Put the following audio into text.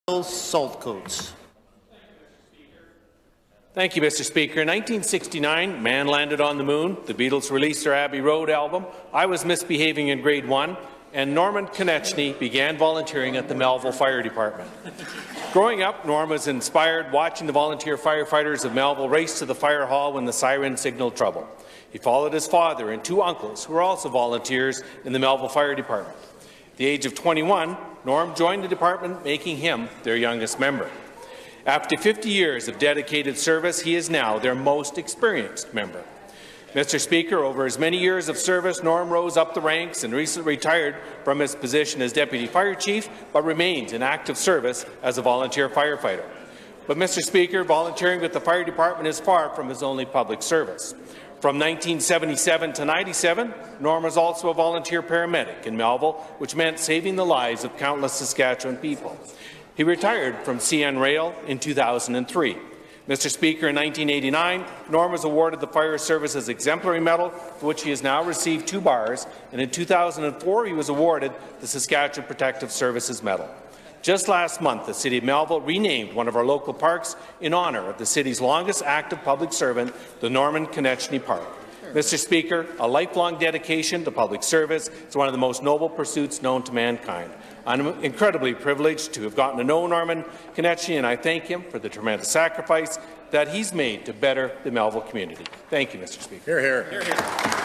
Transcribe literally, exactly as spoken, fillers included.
Saltcoats. Thank you, Mister Speaker. In nineteen sixty-nine, Man Landed on the Moon, the Beatles released their Abbey Road album, I Was Misbehaving in Grade one, and Norman Konechny began volunteering at the Melville Fire Department. Growing up, Norm was inspired watching the volunteer firefighters of Melville race to the fire hall when the siren signaled trouble. He followed his father and two uncles, who were also volunteers in the Melville Fire Department. At the age of twenty-one, Norm joined the department, making him their youngest member. After fifty years of dedicated service, he is now their most experienced member. Mister Speaker, over his many years of service, Norm rose up the ranks and recently retired from his position as Deputy Fire Chief, but remains in active service as a volunteer firefighter. But, Mister Speaker, volunteering with the Fire Department is far from his only public service. From nineteen seventy-seven to ninety-seven, Norm was also a volunteer paramedic in Melville, which meant saving the lives of countless Saskatchewan people. He retired from C N Rail in two thousand three. Mister Speaker, in nineteen eighty-nine, Norm was awarded the Fire Service's Exemplary Medal, for which he has now received two bars, and in two thousand four he was awarded the Saskatchewan Protective Services Medal. Just last month, the City of Melville renamed one of our local parks in honour of the city's longest active public servant, the Norman Konechny Park. Mister Speaker, a lifelong dedication to public service is one of the most noble pursuits known to mankind. I'm incredibly privileged to have gotten to know Norman Konechny, and I thank him for the tremendous sacrifice that he's made to better the Melville community. Thank you, Mister Speaker. Hear, hear. Hear, hear.